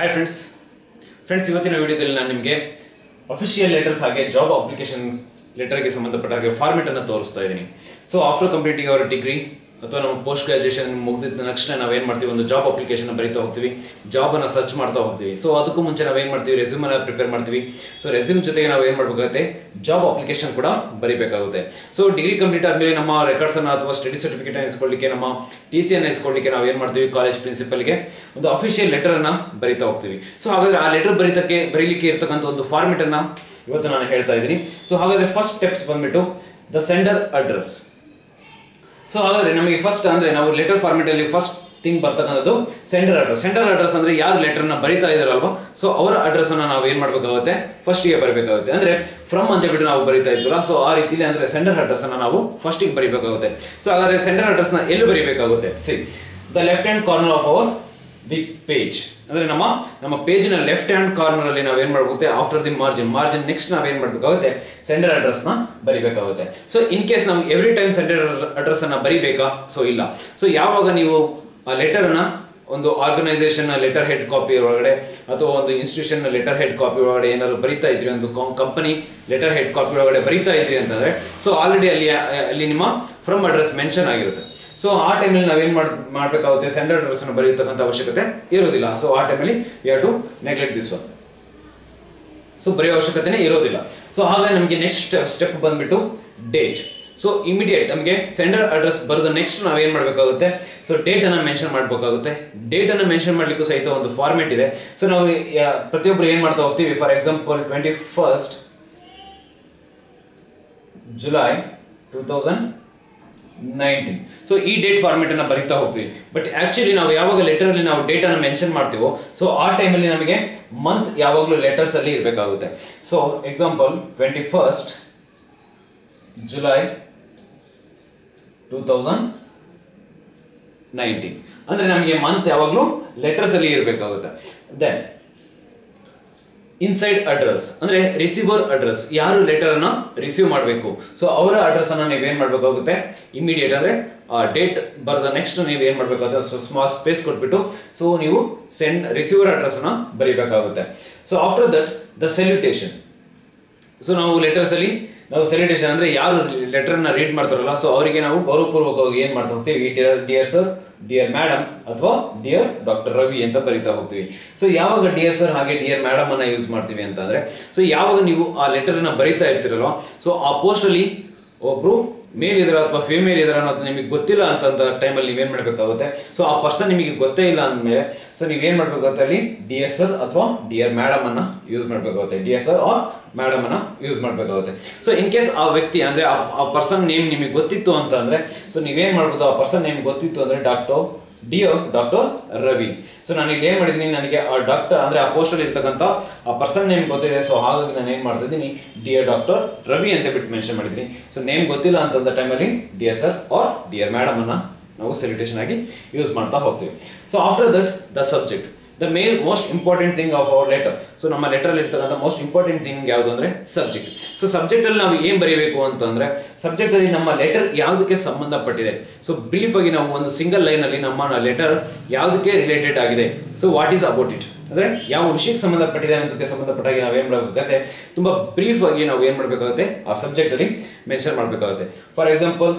Hi friends ಇವತ್ತಿನ ವಿಡಿಯೋದಲ್ಲಿ ನಾನು ನಿಮಗೆ ಅಫಿಷಿಯಲ್ ಲೆಟರ್ಸ್ ಹಾಗೆ ಜಾಬ್ ಅಪ್ಲಿಕೇಶನ್ಸ್ ಲೆಟರ್ಗೆ ಸಂಬಂಧಪಟ್ಟ ಹಾಗೆ ಫಾರ್ಮೆಟ್ ಅನ್ನು ತೋರಿಸ್ತಾ ಇದ್ದೀನಿ. So after completing our degree ಅಥವಾ ನಮ್ಮ ಪೋಸ್ಟ್ ಗ್ರಾಜುಯೇಷನ್ ಮುಗಿದ ತಕ್ಷಣ ನಾವೇನು ಮಾಡ್ತೀವಿ, ಒಂದು ಜಾಬ್ ಅಪ್ಲಿಕೇಶನ್ ಬರೀತಾ ಹೋಗ್ತೀವಿ, ಜಾಬನ್ನು ಸರ್ಚ್ ಮಾಡ್ತಾ ಹೋಗ್ತೀವಿ. ಸೊ ಅದಕ್ಕೂ ಮುಂಚೆ ನಾವೇನು ಮಾಡ್ತೀವಿ, ರೆಸ್ಯೂಮನ್ನು ಪ್ರಿಪೇರ್ ಮಾಡ್ತೀವಿ. ಸೊ ರೆಸ್ಯೂಮ್ ಜೊತೆಗೆ ನಾವು ಏನು ಮಾಡಬೇಕಾಗುತ್ತೆ, ಜಾಬ್ ಅಪ್ಲಿಕೇಶನ್ ಕೂಡ ಬರೀಬೇಕಾಗುತ್ತೆ. ಸೊ ಡಿಗ್ರಿ ಕಂಪ್ಲೀಟ್ ಆದಮೇಲೆ ನಮ್ಮ ರೆಕಾರ್ಡ್ಸನ್ನು ಅಥವಾ ಸ್ಟಡಿ ಸರ್ಟಿಫಿಕೇಟ್ ಇಸ್ಕೊಳ್ಳಿಕ್ಕೆ, ನಮ್ಮ TC ಇಸ್ಕೊಳ್ಳಿಕ್ಕೆ ನಾವು ಏನು ಮಾಡ್ತೀವಿ, ಕಾಲೇಜ್ ಪ್ರಿನ್ಸಿಪಲ್ಗೆ ಒಂದು ಅಫಿಷಿಯಲ್ ಲೆಟರನ್ನು ಬರೀತಾ ಹೋಗ್ತೀವಿ. ಸೊ ಹಾಗಾದರೆ ಆ ಲೆಟರ್ ಬರೀಲಿಕ್ಕೆ ಇರ್ತಕ್ಕಂಥ ಒಂದು ಫಾರ್ಮೆಟನ್ನು ಇವತ್ತು ನಾನು ಹೇಳ್ತಾ ಇದ್ದೀನಿ. ಸೊ ಹಾಗಾದರೆ ಫಸ್ಟ್ ಸ್ಟೆಪ್ಸ್ ಬಂದ್ಬಿಟ್ಟು ದ ಸೆಂಡರ್ ಅಡ್ರೆಸ್. ಸೊ ಹಾಗಾದ್ರೆ ನಮಗೆ ಫಸ್ಟ್ ಅಂದ್ರೆ ನಾವು ಲೆಟರ್ ಫಾರ್ಮೆಟ್ ಅಲ್ಲಿ ಫಸ್ಟ್ ಥಿಂಗ್ ಬರ್ತಕ್ಕಂಥದ್ದು ಸೆಂಡರ್ ಅಡ್ರೆಸ್. ಸೆಂಡರ್ ಅಡ್ರೆಸ್ ಅಂದ್ರೆ ಯಾರು ಲೆಟರ್ನ ಬರೀತಾ ಇದಾರಲ್ವಾ, ಸೊ ಅವರ ಅಡ್ರೆಸ್ ಅನ್ನ ನಾವು ಏನ್ ಮಾಡ್ಬೇಕಾಗುತ್ತೆ, ಫಸ್ಟಿಗೆ ಬರೀಬೇಕಾಗುತ್ತೆ. ಅಂದ್ರೆ ಫ್ರಮ್ ಅಂತ ಬಿಟ್ಟು ನಾವು ಬರೀತಾ ಇದ್ವಲ್ಲ, ಸೊ ಆ ರೀತಿಲಿ ಅಂದ್ರೆ ಸೆಂಡರ್ ಅಡ್ರೆಸ್ ಅನ್ನ ನಾವು ಫಸ್ಟಿಗೆ ಬರೀಬೇಕಾಗುತ್ತೆ. ಸೊ ಹಾಗಾದ್ರೆ ಸೆಂಡರ್ ಅಡ್ರೆಸ್ ನ ಎಲ್ಲಿ ಬರೀಬೇಕಾಗುತ್ತೆ, see the left hand corner of our big page. ಅಂದ್ರೆ ನಮ್ಮ ಪೇಜಿನ ಲೆಫ್ಟ್ ಹ್ಯಾಂಡ್ ಕಾರ್ನರ್ ಅಲ್ಲಿ ನಾವು ಏನ್ ಮಾಡಬೇಕಾಗುತ್ತೆ, ಆಫ್ಟರ್ ದಿ ಮಾರ್ಜಿನ್ ನೆಕ್ಸ್ಟ್ ನಾವ್ ಏನ್ ಮಾಡ್ಬೇಕಾಗುತ್ತೆ, ಸೆಂಡರ್ ಅಡ್ರೆಸ್ ನ ಬರಿಬೇಕಾಗುತ್ತೆ. ಸೊ ಇನ್ ಕೇಸ್ ನಾವು ಎವ್ರಿ ಟೈಮ್ ಸೆಂಡರ್ ಅಡ್ರೆಸ್ ಅನ್ನ ಬರಿಬೇಕಾ, ಸೊ ಇಲ್ಲ. ಸೊ ಯಾವಾಗ ನೀವು ಆ ಲೆಟರ್ ಅನ್ನ ಒಂದು ಆರ್ಗನೈಸೇಷನ್ ಲೆಟರ್ ಹೆಡ್ ಕಾಪಿ ಒಳಗಡೆ ಅಥವಾ ಒಂದು ಇನ್ಸ್ಟಿಟ್ಯೂಷನ್ ಲೆಟರ್ ಹೆಡ್ ಕಾಪಿ ಒಳಗಡೆ ಏನಾದ್ರು ಬರಿತಾ ಇದ್ರಿ, ಒಂದು ಕಂಪನಿ ಲೆಟರ್ ಹೆಡ್ ಕಾಪಿ ಒಳಗಡೆ ಬರಿತಾ ಇದ್ರಿ ಅಂತಂದ್ರೆ, ಸೊ ಆಲ್ರೆಡಿ ಅಲ್ಲಿ ನಿಮ್ಮ ಫ್ರಮ್ ಅಡ್ರೆಸ್ ಮೆನ್ಷನ್ ಆಗಿರುತ್ತೆ. ಸೊ ಆ ಟೈಮಲ್ಲಿ ನಾವೇನ್ ಮಾಡಬೇಕಾಗುತ್ತೆ, ಸೆಂಡರ್ ಅಡ್ರೆಸ್ ಅನ್ನು ಬರೆಯತಕ್ಕಂಥ ಅವಶ್ಯಕತೆ ಇರೋದಿಲ್ಲ. ಸೊ ಆ ಟೈಮಲ್ಲಿ we have to neglect this one. So ಬರೆಯೋ ಅವಶ್ಯಕತೆನೇ ಇರೋದಿಲ್ಲ. ಸೊ ಹಾಗಾಗಿ ನಮಗೆ ನೆಕ್ಸ್ಟ್ ಸ್ಟೆಪ್ ಬಂದ್ಬಿಟ್ಟು ಡೇಟ್. ಸೊ ಇಮಿಡಿಯೇಟ್ ನಮಗೆ ಸೆಂಡರ್ ಅಡ್ರೆಸ್ ಬರೆದ ನೆಕ್ಸ್ಟ್ ನಾವೇನ್ ಮಾಡಬೇಕಾಗುತ್ತೆ, ಸೊ ಡೇಟ್ ಅನ್ನ ಮೆನ್ಷನ್ ಮಾಡಬೇಕಾಗುತ್ತೆ. ಡೇಟ್ ಅನ್ನ ಮೆನ್ಷನ್ ಮಾಡ್ಲಿಕ್ಕೂ ಸಹಿತ ಒಂದು ಫಾರ್ಮೆಟ್ ಇದೆ. ಸೊ ನಾವು ಪ್ರತಿಯೊಬ್ಬರು ಏನ್ ಮಾಡ್ತಾ ಹೋಗ್ತೀವಿ, for example 21st July 2019. So ಈ ಡೇಟ್ ಫಾರ್ಮೆಟ್ ಅನ್ನ ಬರಿತಾ ಹೋಗ್ತೀವಿ. ಬಟ್ ಆಕ್ಚುಲಿ ನಾವು ಯಾವಾಗ ಲೆಟರ್ ಅಲ್ಲಿ ನಾವು ಡೇಟ್ ಅನ್ನ ಮೆನ್ಷನ್ ಮಾಡ್ತೀವೋ, ಸೊ ಆ ಟೈಮಲ್ಲಿ ನಮಗೆ ಮಂತ್ ಯಾವಾಗಲೂ ಲೆಟರ್ಸ್ ಅಲ್ಲಿ ಇರಬೇಕಾಗುತ್ತೆ. ಸೊ ಎಕ್ಸಾಂಪಲ್ 21st July 2019 ಅಂದ್ರೆ ನಮಗೆ ಮಂತ್ ಯಾವಾಗಲೂ ಲೆಟರ್ಸ್ ಅಲ್ಲಿ ಇರಬೇಕಾಗುತ್ತೆ. ದೆನ್ ಇನ್ಸೈಡ್ ಅಡ್ರೆಸ್ ಅಂದ್ರೆ ರಿಸೀವರ್ ಅಡ್ರೆಸ್, ಯಾರು ಲೆಟರ್ ಅನ್ನ ರಿಸೀವ್ ಮಾಡಬೇಕು, ಸೊ ಅವರ ಅಡ್ರೆಸ್ ಅನ್ನ ನೀವೇನ್ ಮಾಡಬೇಕಾಗುತ್ತೆ, ಇಮಿಡಿಯೇಟ್ ಅಂದ್ರೆ ಡೇಟ್ ಬರೆದ ನೆಕ್ಸ್ಟ್ ನೀವು ಏನ್ ಮಾಡಬೇಕಾಗುತ್ತೆ, ಸೊ ಸ್ಮಾಲ್ ಸ್ಪೇಸ್ ಕೊಟ್ಬಿಟ್ಟು ಸೊ ನೀವು ರಿಸೀವರ್ ಅಡ್ರೆಸ್ ಅನ್ನ ಬರೀಬೇಕಾಗುತ್ತೆ. So after that the salutation. So ನಾವು ಲೆಟರ್ಸ್ ಅಲ್ಲಿ ನಾವು ಸೆಲ್ಯೂಟೇಷನ್ ಅಂದ್ರೆ ಯಾರು ಲೆಟರ್ ನ ರೀಡ್ ಮಾಡ್ತಾರಲ್ಲ, ಸೊ ಅವರಿಗೆ ನಾವು ಗೌರವಪೂರ್ವಕವಾಗಿ ಏನ್ ಮಾಡ್ತಾ ಹೋಗ್ತೀವಿ, ಡಿಯರ್ ಸರ್, ಡಿಯರ್ ಮೇಡಮ್ ಅಥವಾ ಡಿಯರ್ ಡಾಕ್ಟರ್ ರವಿ ಅಂತ ಬರಿತಾ ಹೋಗ್ತೀವಿ. ಸೊ ಯಾವಾಗ ಡಿಯರ್ ಸರ್ ಹಾಗೆ ಡಿಯರ್ ಮೇಡಮ್ ಅನ್ನ ಯೂಸ್ ಮಾಡ್ತೀವಿ ಅಂತಂದ್ರೆ, ಸೊ ಯಾವಾಗ ನೀವು ಆ ಲೆಟರ್ ನ ಬರಿತಾ ಇರ್ತೀರಲ್ವ, ಸೊ ಆ ಪೋಸ್ಟ್ ಅಲ್ಲಿ ಒಬ್ರು ಮೇಲ್ ಇದಾರ ಅಥವಾ ಫಿಮೇಲ್ ಇದಾರ ಅನ್ನೋದು ನಿಮಗೆ ಗೊತ್ತಿಲ್ಲ ಅಂತ ಟೈಮಲ್ಲಿ ನೀವೇನ್ ಮಾಡ್ಬೇಕಾಗುತ್ತೆ, ಸೊ ಆ ಪರ್ಸನ್ ನಿಮಗೆ ಗೊತ್ತೇ ಇಲ್ಲ ಅಂದ್ಮೇಲೆ ಸೊ ನೀವೇನ್ ಮಾಡ್ಬೇಕಾಗುತ್ತೆ, ಅಲ್ಲಿ ಡಿಯರ್ ಸರ್ ಅಥವಾ ಡಿಯರ್ ಮೇಡಮ್ ಅನ್ನ ಯೂಸ್ ಮಾಡ್ಬೇಕಾಗುತ್ತೆ. ಡಿಯರ್ ಸರ್ ಆರ್ ಮೇಡಮ್ ಅನ್ನ ಯೂಸ್ ಮಾಡ್ಬೇಕಾಗುತ್ತೆ. ಸೊ ಇನ್ ಕೇಸ್ ಆ ವ್ಯಕ್ತಿ ಅಂದ್ರೆ ಆ ಪರ್ಸನ್ ನೇಮ್ ನಿಮಗೆ ಗೊತ್ತಿತ್ತು ಅಂತ ಅಂದ್ರೆ, ಸೊ ನೀವೇನ್ ಮಾಡ್ಬೋದು, ಆ ಪರ್ಸನ್ ನೇಮ್ ಗೊತ್ತಿತ್ತು ಅಂದ್ರೆ ಡಿಯರ್ ಡಾಕ್ಟರ್ ರವಿ. ಸೊ ನಾನು ಇಲ್ಲಿ ಏನ್ ಮಾಡಿದೀನಿ, ನನಗೆ ಆ ಡಾಕ್ಟರ್ ಅಂದ್ರೆ ಆ ಪೋಸ್ಟ್ ಅಲ್ಲಿ ಇರ್ತಕ್ಕಂಥ ಆ ಪರ್ಸನ್ ನೇಮ್ ಗೊತ್ತಿದೆ. ಸೊ ಹಾಗಾಗಿ ನಾನು ಏನ್ ಮಾಡ್ತಾ ಇದ್ದೀನಿ, ಡಿಯರ್ ಡಾಕ್ಟರ್ ರವಿ ಅಂತ ಬಿಟ್ಟು ಮೆನ್ಷನ್ ಮಾಡಿದ್ದೀನಿ. ಸೊ ನೇಮ್ ಗೊತ್ತಿಲ್ಲ ಅಂತಂದ ಟೈಮಲ್ಲಿ dear sir or dear madam ಅನ್ನ ನಾವು ಸೆಲ್ಯೂಟೇಷನ್ ಆಗಿ ಯೂಸ್ ಮಾಡ್ತಾ ಹೋಗ್ತೀವಿ. So after that the subject, the most important thing of our letter. So ನಮ್ಮ ಲೆಟರ್ ಅಲ್ಲಿ ಇರ್ತಕ್ಕಂಥ ಮೋಸ್ಟ್ ಇಂಪಾರ್ಟೆಂಟ್ ಥಿಂಗ್ ಯಾವುದು ಅಂದ್ರೆ ಸಬ್ಜೆಕ್ಟ್. ಸೊ ಸಬ್ಜೆಕ್ಟ್ ಅಲ್ಲಿ ನಾವು ಏನ್ ಬರೀಬೇಕು ಅಂತಂದ್ರೆ, ಸಬ್ಜೆಕ್ಟ್ ಅಲ್ಲಿ ನಮ್ಮ ಲೆಟರ್ ಯಾವುದಕ್ಕೆ ಸಂಬಂಧಪಟ್ಟಿದೆ. ಸೊ ಬ್ರೀಫ್ ಆಗಿ ನಾವು ಒಂದು ಸಿಂಗಲ್ ಲೈನ್ ಅಲ್ಲಿ ನಮ್ಮ ಲೆಟರ್ ಯಾವುದಕ್ಕೆ ರಿಲೇಟೆಡ್ ಆಗಿದೆ, so what is about it ಅಂದ್ರೆ ಯಾವ ವಿಷಯಕ್ಕೆ ಸಂಬಂಧಪಟ್ಟಿದೆ ಅನ್ನೋದಕ್ಕೆ ಸಂಬಂಧಪಟ್ಟಾಗಿ ನಾವು ಏನ್ ಮಾಡಬೇಕಾಗುತ್ತೆ, ತುಂಬಾ ಬ್ರೀಫ್ ಆಗಿ ನಾವು ಏನ್ ಮಾಡಬೇಕಾಗುತ್ತೆ, ಆ ಸಬ್ಜೆಕ್ಟ್ ಅಲ್ಲಿ ಮೆನ್ಷನ್ ಮಾಡಬೇಕಾಗುತ್ತೆ. ಫಾರ್ ಎಕ್ಸಾಂಪಲ್,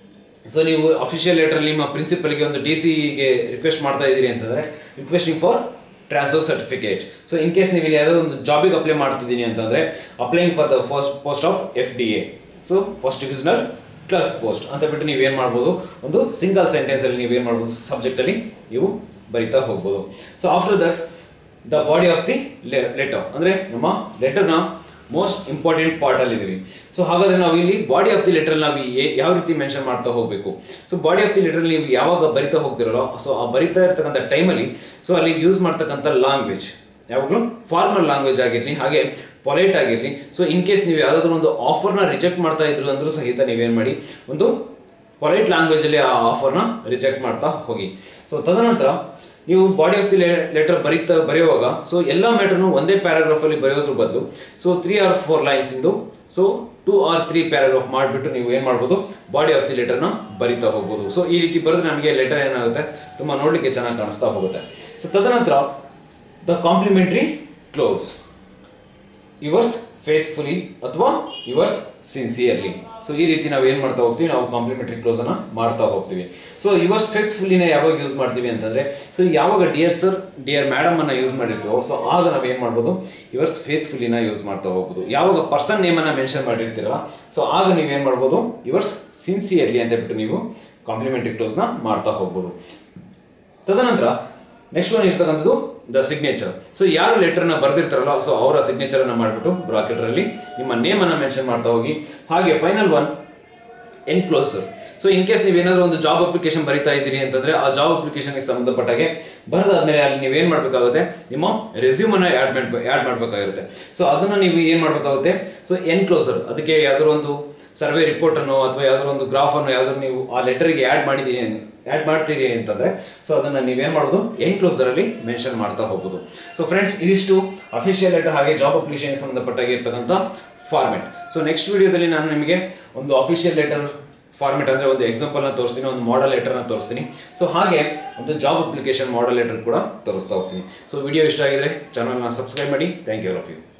ಸೊ ನೀವು ಅಫಿಷಿಯಲ್ ಲೆಟರ್ ನಿಮ್ಮ ಪ್ರಿನ್ಸಿಪಲ್ಗೆ ಒಂದು DC-ಗೆ ರಿಕ್ವೆಸ್ಟ್ ಮಾಡ್ತಾ ಇದ್ದೀರಿ ಅಂತಂದ್ರೆ, requesting for transfer certificate. So in case ನೀವು ಇಲ್ಲಿ ಯಾವ್ದಾದ್ರು ಒಂದು ಜಾಬಿಗೆ ಅಪ್ಲೈ ಮಾಡ್ತಿದ್ದೀನಿ ಅಂತಂದ್ರೆ, applying for the first post of FDA, so first divisional clerk post ಅಂತ ಬಿಟ್ಟು ನೀವೇನ್ ಮಾಡ್ಬೋದು, ಒಂದು ಸಿಂಗಲ್ ಸೆಂಟೆನ್ಸ್ ಅಲ್ಲಿ ನೀವೇನ್ ಮಾಡ್ಬೋದು, ಸಬ್ಜೆಕ್ಟ್ ಅಲ್ಲಿ ನೀವು ಬರಿತಾ ಹೋಗ್ಬೋದು. So after that the body of the letter ಅಂದ್ರೆ ನಮ್ಮ ಲೆಟರ್ನ ಮೋಸ್ಟ್ ಇಂಪಾರ್ಟೆಂಟ್ ಪಾರ್ಟ್ ಅಲ್ಲಿ ಇದೀವಿ. ಸೊ ಹಾಗಾದ್ರೆ ನಾವು ಇಲ್ಲಿ ಬಾಡಿ ಆಫ್ ದಿ ಲೆಟರ್ ನಾವು ಯಾವ ರೀತಿ ಮೆನ್ಷನ್ ಮಾಡ್ತಾ ಹೋಗ್ಬೇಕು. So body of the letter ನೀವು ಯಾವಾಗ ಬರಿತಾ ಹೋಗ್ತಿರಲ್ಲ, ಸೊ ಆ ಬರಿತಾ ಇರ್ತಕ್ಕಂಥ ಟೈಮಲ್ಲಿ ಸೊ ಅಲ್ಲಿ ಯೂಸ್ ಮಾಡ್ತಕ್ಕಂಥ ಲ್ಯಾಂಗ್ವೇಜ್ ಯಾವಾಗಲೂ ಫಾರ್ಮಲ್ ಲ್ಯಾಂಗ್ವೇಜ್ ಆಗಿರಲಿ, ಹಾಗೆ ಪೊಲೈಟ್ ಆಗಿರಲಿ. ಸೊ ಇನ್ ಕೇಸ್ ನೀವು ಯಾವ್ದಾದ್ರು ಒಂದು ಆಫರ್ನ ರಿಜೆಕ್ಟ್ ಮಾಡ್ತಾ ಇದ್ರು ಅಂದ್ರೂ ಸಹಿತ ನೀವೇನ್ ಮಾಡಿ, ಒಂದು ಪೊಲೈಟ್ ಲ್ಯಾಂಗ್ವೇಜ್ ಅಲ್ಲಿ ಆ ಆಫರ್ನ ರಿಜೆಕ್ಟ್ ಮಾಡ್ತಾ ಹೋಗಿ. ಸೊ ತದನಂತರ ನೀವು ಬಾಡಿ ಆಫ್ ದಿ ಲೆಟರ್ ಬರೆಯುವಾಗ ಸೊ ಎಲ್ಲ ಮ್ಯಾಟರ್ನು ಒಂದೇ ಪ್ಯಾರಾಗ್ರಾಫ್ ಅಲ್ಲಿ ಬರೆಯೋದ್ರ ಬದಲು ಸೊ 3 or 4 ಲೈನ್ಸ್ ಇಂದು ಸೊ 2 or 3 ಪ್ಯಾರಾಗ್ರಾಫ್ ಮಾಡಿಬಿಟ್ಟು ನೀವು ಏನ್ ಮಾಡ್ಬೋದು, ಬಾಡಿ ಆಫ್ ದಿ ಲೆಟರ್ನ ಬರಿತಾ ಹೋಗ್ಬೋದು. ಸೊ ಈ ರೀತಿ ಬರೆದ್ರೆ ನಮಗೆ ಲೆಟರ್ ಏನಾಗುತ್ತೆ, ತುಂಬಾ ನೋಡ್ಲಿಕ್ಕೆ ಚೆನ್ನಾಗಿ ಕಾಣಿಸ್ತಾ ಹೋಗುತ್ತೆ. ಸೊ ತದನಂತರ the complimentary close yours faithfully ಅಥವಾ ಯುವರ್ಸ್ ಸಿನ್ಸಿಯರ್ಲಿ. ಸೊ ಈ ರೀತಿ ನಾವು ಏನು ಮಾಡ್ತಾ ಹೋಗ್ತೀವಿ, ನಾವು ಕಾಂಪ್ಲಿಮೆಂಟರಿ ಕ್ಲೋಸ್ ಅನ್ನ ಮಾಡ್ತಾ ಹೋಗ್ತೀವಿ. ಸೊ ಯುವರ್ಸ್ ಫೇತ್ಫುಲಿನ ಯಾವಾಗ ಯೂಸ್ ಮಾಡ್ತೀವಿ ಅಂತಂದ್ರೆ, ಸೊ ಯಾವಾಗ ಡಿಯರ್ ಸರ್ ಡಿಯರ್ ಮೇಡಮ್ ಅನ್ನ ಯೂಸ್ ಮಾಡಿರ್ತೀವೋ ಸೊ ಆಗ ನಾವು ಏನು ಮಾಡ್ಬೋದು, ಯುವರ್ಸ್ ಫೇತ್ಫುಲಿನ ಯೂಸ್ ಮಾಡ್ತಾ ಹೋಗ್ಬೋದು. ಯಾವಾಗ ಪರ್ಸನ್ ನೇಮ್ ಅನ್ನ ಮೆನ್ಷನ್ ಮಾಡಿರ್ತೀರಲ್ಲ ಸೊ ಆಗ ನೀವೇನು ಮಾಡ್ಬೋದು, ಯುವರ್ಸ್ ಸಿನ್ಸಿಯರ್ಲಿ ಅಂತ ಬಿಟ್ಟು ನೀವು ಕಾಂಪ್ಲಿಮೆಂಟರಿ ಕ್ಲೋಸ್ನ ಮಾಡ್ತಾ ಹೋಗ್ಬೋದು. ತದನಂತರ ನೆಕ್ಸ್ಟ್ ಒನ್ ಇರ್ತಕ್ಕಂಥದ್ದು ದ ಸಿಗ್ನೇಚರ್. ಸೊ ಯಾರು ಲೆಟರ್ನ ಬರ್ದಿರ್ತಾರಲ್ಲ ಸೊ ಅವರ ಸಿಗ್ನೇಚರ್ ಅನ್ನ ಮಾಡಿಬಿಟ್ಟು ಬ್ರಾಕೆಟ್ರಲ್ಲಿ ನಿಮ್ಮ ನೇಮ್ ಅನ್ನ ಮೆನ್ಷನ್ ಮಾಡ್ತಾ ಹೋಗಿ. ಹಾಗೆ final one enclosure. So in case ನೀವೇನಾದ್ರೂ ಒಂದು ಜಾಬ್ ಅಪ್ಲಿಕೇಶನ್ ಬರಿತಾ ಇದ್ದೀರಿ ಅಂತಂದ್ರೆ ಆ ಜಾಬ್ ಅಪ್ಲಿಕೇಶನ್ಗೆ ಸಂಬಂಧಪಟ್ಟಾಗೆ ಬರೆದಾದ್ಮೇಲೆ ಅಲ್ಲಿ ನೀವೇನ್ ಮಾಡ್ಬೇಕಾಗುತ್ತೆ, ನಿಮ್ಮ ರೆಸ್ಯೂಮ್ ಅನ್ನ ಆಡ್ ಮಾಡ್ಬೇಕಾಗಿರುತ್ತೆ. ಸೊ ಅದನ್ನ ನೀವು ಏನ್ ಮಾಡ್ಬೇಕಾಗುತ್ತೆ, ಸೊ ಎನ್ಕ್ಲೋಸರ್ ಅದಕ್ಕೆ ಯಾವ್ದಾದ್ರು ಒಂದು ಸರ್ವೆ ರಿಪೋರ್ಟ್ ಅನ್ನು ಅಥವಾ ಯಾವ್ದಾದ್ರು ಒಂದು ಗ್ರಾಫ್ ಅನ್ನು ಯಾವ್ದಾದ್ರು ನೀವು ಆ ಲೆಟರ್ಗೆ ಆಡ್ ಮಾಡ್ತೀರಿ ಅಂತಂದ್ರೆ ಸೊ ಅದನ್ನ ನೀವೇನ್ ಮಾಡೋದು, ಎನ್ಕ್ಲೋಸರ್ ಅಲ್ಲಿ ಮೆನ್ಷನ್ ಮಾಡ್ತಾ ಹೋಗ್ಬೋದು. ಸೊ ಫ್ರೆಂಡ್ಸ್, ಇದಿಷ್ಟು ಅಫಿಷಿಯಲ್ ಲೆಟರ್ ಹಾಗೆ ಜಾಬ್ ಅಪ್ಲಿಕೇಶನ್ ಸಂಬಂಧಪಟ್ಟಾಗಿ ಇರ್ತಕ್ಕಂಥ ಫಾರ್ಮೆಟ್. ಸೊ ನೆಕ್ಸ್ಟ್ ವಿಡಿಯೋದಲ್ಲಿ ನಾನು ನಿಮಗೆ ಒಂದು ಅಫಿಷಿಯಲ್ ಲೆಟರ್ ಫಾರ್ಮೆಟ್ ಅಂದ್ರೆ ಒಂದು ಎಕ್ಸಾಂಪಲ್ ನ ತೋರಿಸ್ತೀನಿ, ಒಂದು ಮಾಡೆಲ್ ಲೆಟರ್ ನ ತೋರಿಸ್ತೀನಿ. ಸೊ ಹಾಗೆ ಒಂದು ಜಾಬ್ ಅಪ್ಲಿಕೇಶನ್ ಮಾಡೆಲ್ ಲೆಟರ್ ಕೂಡ ತೋರಿಸ್ತಾ ಹೋಗ್ತೀನಿ. ಸೊ ವಿಡಿಯೋ ಇಷ್ಟ ಆಗಿದ್ರೆ ಚಾನಲ್ ನ ಸಬ್ಸ್ಕ್ರೈಬ್ ಮಾಡಿ. Thank you all of you.